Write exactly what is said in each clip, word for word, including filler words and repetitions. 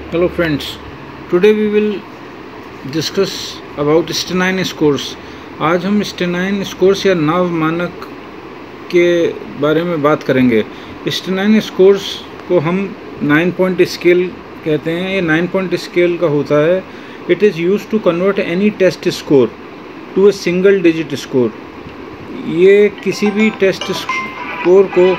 Hello friends, today we will discuss about stanine scores. आज हम स्टेनाइन scores या नाव मानक के बारे में बात करेंगे। स्टेनाइन स्कोर्स को हम नाइन पॉइंट स्केल कहते हैं। ये नाइन पॉइंट स्केल का होता है। It is use to convert any test score to a single digit score. ये किसी भी टेस्ट स्कोर को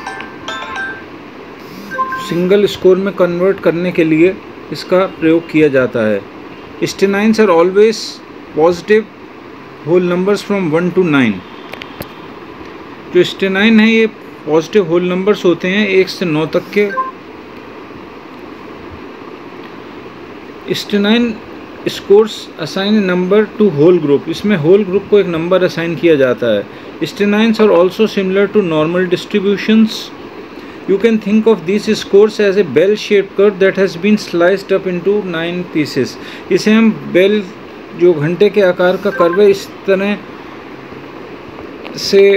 सिंगल स्कोर में कन्वर्ट करने के लिए इसका प्रयोग किया जाता है। Stanines are always positive whole numbers from one to nine. जो स्टेनाइन है ये पॉजिटिव होल नंबर्स होते हैं एक से नौ तक के। Stanine scores assign number to whole group. इसमें होल ग्रुप को एक नंबर असाइन किया जाता है। Stanines are also similar to normal distributions. You can think of these scores as a bell-shaped curve that has been sliced up into nine pieces. इसे हम bell जो घंटे के आकार का कर्व है इस तरह से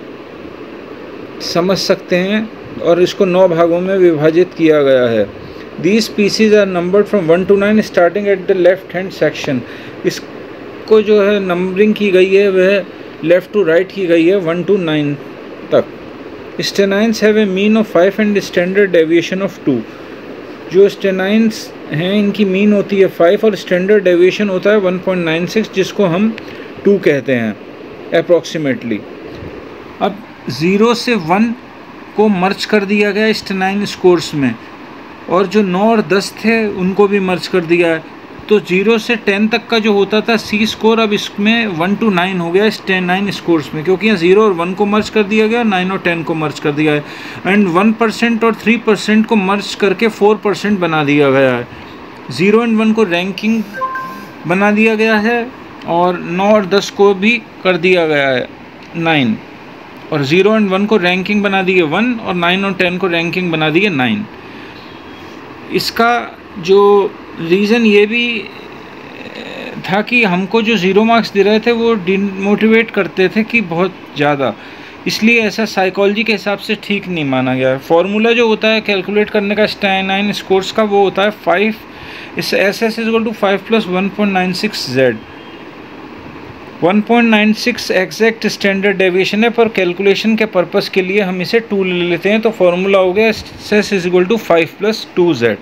समझ सकते हैं और इसको नौ भागों में विभाजित किया गया है। These pieces are numbered from one to nine starting at the left hand section. इसको जो है नंबरिंग की गई है वह लेफ़्ट टू राइट की गई है वन टू नाइन तक। Stanines have a mean of five and standard deviation of two. जो स्टेनाइन्स हैं इनकी मीन होती है फाइव और स्टैंडर्ड डेविएशन होता है वन पॉइंट नाइन सिक्स, जिसको हम टू कहते हैं अप्रॉक्सीमेटली। अब ज़ीरो से वन को मर्ज कर दिया गया स्टेनाइन स्कोर्स में, और जो नौ और दस थे उनको भी मर्ज कर दिया है। तो ज़ीरो से टेन तक का जो होता था सी स्कोर अब इसमें वन टू नाइन हो गया स्टेनाइन स्कोर्स में, क्योंकि यहाँ ज़ीरो और वन को मर्ज कर दिया गया, नाइन और टेन को मर्ज कर दिया है। एंड वन परसेंट और थ्री परसेंट को मर्ज करके फोर परसेंट बना दिया गया है। ज़ीरो एंड वन को रैंकिंग बना दिया गया है और नौ और दस को भी कर दिया गया है नाइन, और ज़ीरो एंड वन को रैंकिंग बना दी है वन, और नाइन और टेन को रैंकिंग बना दी है नाइन। इसका जो रीज़न ये भी था कि हमको जो ज़ीरो मार्क्स दे रहे थे वो डिमोटिवेट करते थे कि बहुत ज़्यादा, इसलिए ऐसा साइकोलॉजी के हिसाब से ठीक नहीं माना गया है। फार्मूला जो होता है कैलकुलेट करने का स्टेनाइन स्कोर्स का वो होता है फाइव इस S S equal to five plus one point nine six Z. One point nine six exact standard deviation है, पर कैलकुलेशन के पर्पस के लिए हम इसे टू ले लेते हैं। तो फार्मूला हो गया S S is equal to five plus two Z.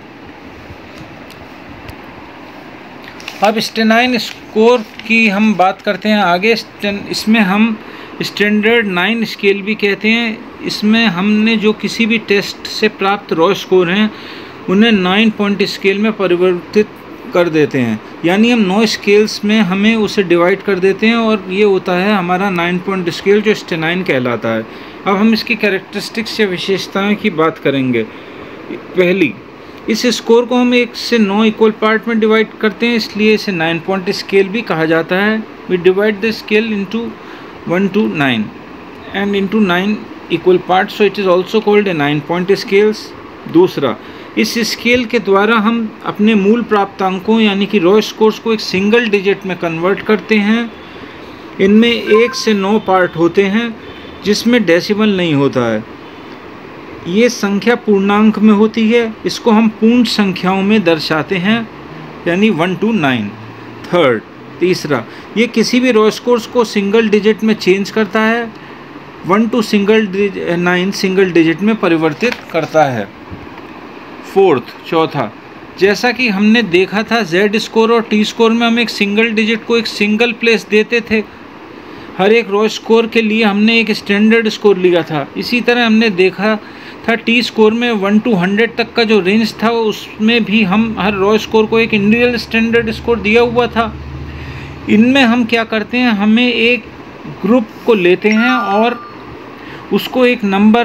अब स्टेनाइन स्कोर की हम बात करते हैं आगे। इसमें हम स्टैंडर्ड नाइन स्केल भी कहते हैं। इसमें हमने जो किसी भी टेस्ट से प्राप्त रॉ स्कोर हैं उन्हें नाइन पॉइंट स्केल में परिवर्तित कर देते हैं, यानी हम नौ स्केल्स में हमें उसे डिवाइड कर देते हैं और ये होता है हमारा नाइन पॉइंट स्केल जो स्टेनाइन कहलाता है। अब हम इसकी कैरेक्टरिस्टिक्स या विशेषताएं की बात करेंगे। पहली, इस स्कोर को हम एक से नौ इक्वल पार्ट में डिवाइड करते हैं, इसलिए इसे नाइन पॉइंट स्केल भी कहा जाता है। We divide the scale into one to nine and into nine equal part, so it is also called a nine point scales. दूसरा, इस स्केल के द्वारा हम अपने मूल प्राप्तांकों यानी कि रॉ स्कोर्स को एक सिंगल डिजिट में कन्वर्ट करते हैं। इनमें एक से नौ पार्ट होते हैं जिसमें डेसिमल नहीं होता है। ये संख्या पूर्णांक में होती है, इसको हम पूर्ण संख्याओं में दर्शाते हैं, यानी वन टू नाइन। थर्ड, तीसरा, ये किसी भी रॉ स्कोर्स को सिंगल डिजिट में चेंज करता है, one to single nine single digit में परिवर्तित करता है। फोर्थ, चौथा, जैसा कि हमने देखा था जेड स्कोर और टी स्कोर में हम एक सिंगल डिजिट को एक सिंगल प्लेस देते थे। हर एक रॉ स्कोर के लिए हमने एक स्टैंडर्ड स्कोर लिया था। इसी तरह हमने देखा था टी स्कोर में वन टू हंड्रेड तक का जो रेंज था उसमें भी हम हर रॉ स्कोर को एक इंडिविजुअल स्टैंडर्ड स्कोर दिया हुआ था। इनमें हम क्या करते हैं, हमें एक ग्रुप को लेते हैं और उसको एक नंबर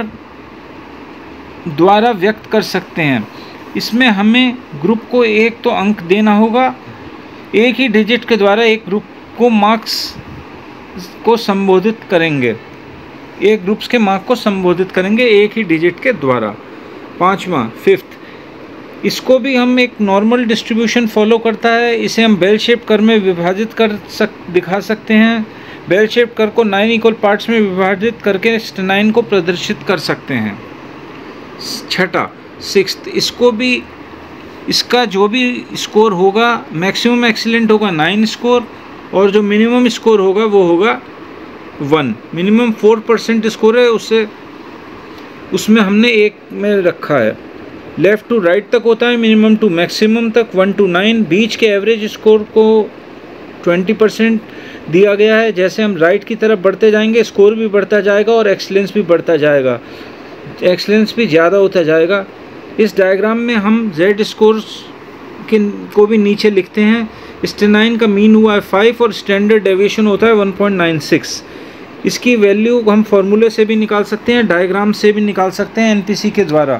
द्वारा व्यक्त कर सकते हैं। इसमें हमें ग्रुप को एक तो अंक देना होगा, एक ही डिजिट के द्वारा एक ग्रुप को मार्क्स को संबोधित करेंगे, एक ग्रुप्स के मार्क को संबोधित करेंगे एक ही डिजिट के द्वारा। पांचवा, फिफ्थ, इसको भी हम एक नॉर्मल डिस्ट्रीब्यूशन फॉलो करता है। इसे हम बेल शेप कर्व में विभाजित कर सक दिखा सकते हैं। बेल शेप कर्व को नाइन इक्वल पार्ट्स में विभाजित करके स्टेनाइन को प्रदर्शित कर सकते हैं। छठा, सिक्स्थ, इसको भी इसका जो भी स्कोर होगा मैक्सिमम एक्सीलेंट होगा नाइन स्कोर, और जो मिनिमम स्कोर होगा वो होगा one. Minimum four percent score है, उससे उसमें हमने एक में रखा है। लेफ़्ट टू राइट तक होता है, मिनिमम टू मैक्सिमम तक वन टू नाइन। बीच के एवरेज स्कोर को ट्वेंटी परसेंट दिया गया है। जैसे हम राइट की तरफ बढ़ते जाएंगे स्कोर भी बढ़ता जाएगा और एक्सीलेंस भी बढ़ता जाएगा, एक्सीलेंस भी ज़्यादा होता जाएगा। इस डायग्राम में हम जेड स्कोर्स के को भी नीचे लिखते हैं। स्टेनाइन का मीन हुआ है फाइव और स्टैंडर्ड डेविएशन होता है वन पॉइंट नाइन सिक्स। इसकी वैल्यू हम फॉर्मूले से भी निकाल सकते हैं, डायग्राम से भी निकाल सकते हैं एनपीसी के द्वारा।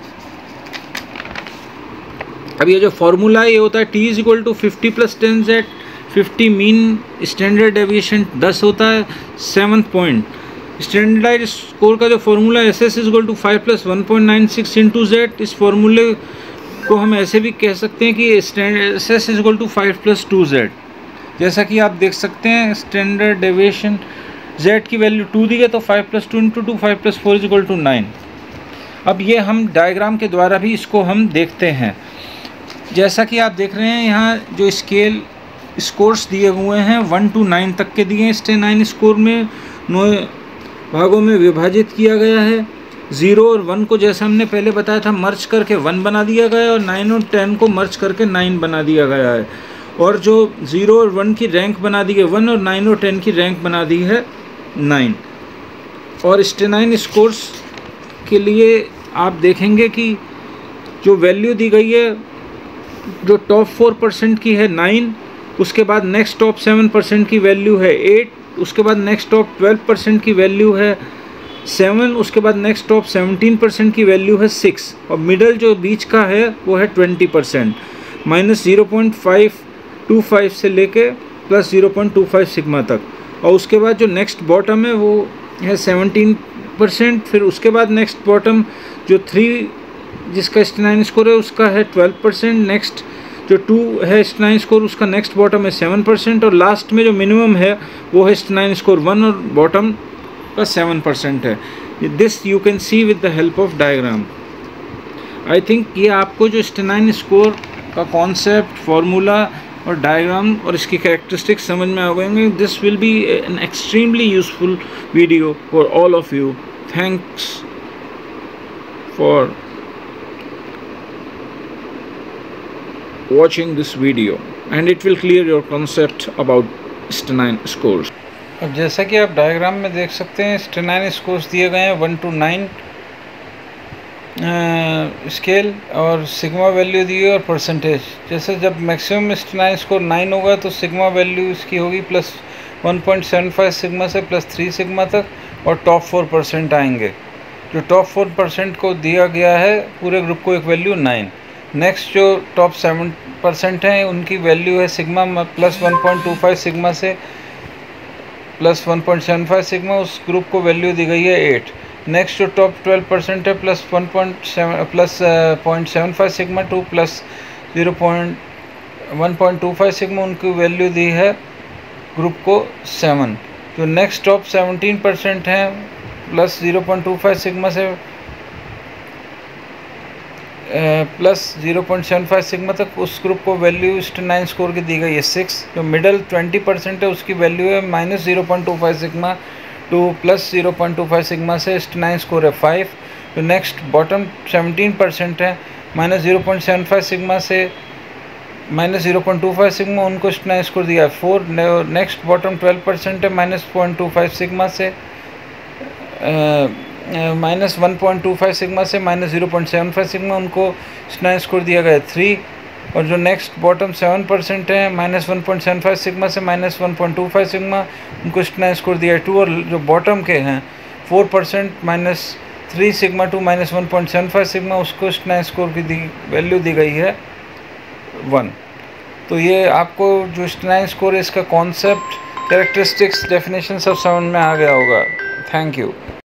अब ये जो फॉर्मूला है ये होता है T is equal to fifty plus ten Z. Fifty mean standard deviation दस होता है, सेवन्थ पॉइंट। स्टैंडर्डाइज स्कोर का जो फॉर्मूला है S S is equal to five plus one point nine six into Z. इस फॉर्मूले को हम ऐसे भी कह सकते हैं कि S S is equal to five plus two Z. जैसा कि आप देख सकते हैं स्टैंडर्ड डेविएशन जेड की वैल्यू टू दी गई तो five plus two into two five plus four is equal to nine. अब ये हम डायग्राम के द्वारा भी इसको हम देखते हैं। जैसा कि आप देख रहे हैं यहाँ जो स्केल स्कोर्स दिए हुए हैं वन टू नाइन तक के दिए हैं। स्टेनाइन स्कोर में नौ भागों में विभाजित किया गया है। ज़ीरो और वन को जैसा हमने पहले बताया था मर्ज करके वन बना दिया गया है, और नाइन और टेन को मर्ज करके नाइन बना दिया गया है। और जो ज़ीरो और वन की रैंक बना दी है वन, और नाइन और टेन की रैंक बना दी है नाइन। और स्टेनाइन स्कोर्स के लिए आप देखेंगे कि जो वैल्यू दी गई है जो टॉप फोर परसेंट की है नाइन, उसके बाद नेक्स्ट टॉप सेवन परसेंट की वैल्यू है एट, उसके बाद नेक्स्ट टॉप ट्वेल्व परसेंट की वैल्यू है सेवन, उसके बाद नेक्स्ट टॉप सेवनटीन परसेंट की वैल्यू है सिक्स, और मिडल जो बीच का है वो है twenty percent. Minus zero point five two five से लेके plus zero point two five sigma तक। और उसके बाद जो नेक्स्ट बॉटम है वो है सेवनटीन परसेंट। फिर उसके बाद नेक्स्ट बॉटम जो थ्री जिसका स्टेनाइन स्कोर है उसका है ट्वेल्व परसेंट। नेक्स्ट जो टू है स्टेनाइन स्कोर उसका नेक्स्ट बॉटम है सेवन परसेंट। और लास्ट में जो मिनिमम है वो है स्टेनाइन स्कोर वन और बॉटम का सेवन परसेंट है। This you can see with the help of diagram. I think ये आपको जो स्टेनाइन स्कोर का कॉन्सेप्ट, फार्मूला और डायग्राम और इसकी कैरेक्टरिस्टिक्स समझ में आ गएंगे। This will be an extremely useful video for all of you. Thanks for watching this video and it will clear your concept about stanine scores। अब जैसा कि आप डायग्राम में देख सकते हैं स्टेनाइन स्कोर्स दिए गए हैं वन टू नाइन स्केल, और सिग्मा वैल्यू दी है और परसेंटेज। जैसे जब मैक्सिमम स्टेनाइन स्कोर नाइन होगा तो सिग्मा वैल्यू इसकी होगी plus one point seven five sigma से प्लस थ्री सिग्मा तक, और टॉप फोर परसेंट आएंगे। जो टॉप फोर परसेंट को दिया गया है पूरे ग्रुप को एक वैल्यू नाइन। नेक्स्ट जो टॉप सेवन परसेंट हैं उनकी वैल्यू है sigma plus one point two five sigma से plus one point seven five sigma, उस ग्रुप को वैल्यू दी गई है एट। नेक्स्ट जो टॉप ट्वेल्व परसेंट है plus one point seven plus point seven five sigma to plus zero point one point two five sigma, उनकी value दी है ग्रुप को सेवन। जो नेक्स्ट टॉप सेवनटीन परसेंट हैं plus zero point two five sigma से plus zero point seven five sigma तक, उस group को वैल्यू स्टेनाइन स्कोर की दी गई है सिक्स। जो मिडल ट्वेंटी परसेंट है उसकी वैल्यू है minus zero point two five sigma to plus zero point two five sigma से स्टेनाइन स्कोर है फाइव। जो नेक्स्ट बॉटम सेवनटीन परसेंट है minus zero point seven five sigma से minus zero point two five sigma, उनको stanine score दिया है four. Next bottom twelve percent है minus point two five sigma से minus one point two five sigma से minus zero point seven five sigma, उनको stanine score दिया गया है थ्री। और जो नेक्स्ट बॉटम सेवन परसेंट है minus one point seven five sigma से minus one point two five sigma, उनको स्टेनाइन स्कोर दिया है टू। और जो बॉटम के हैं four percent minus three sigma to minus one point seven five sigma, उसको स्टेनाइन स्कोर की दी वैल्यू दी गई है वन। तो ये आपको जो स्टेनाइन स्कोर है इसका कॉन्सेप्ट, कैरेक्टरिस्टिक्स, डेफिनेशन सब समझ में आ गया होगा। Thank you.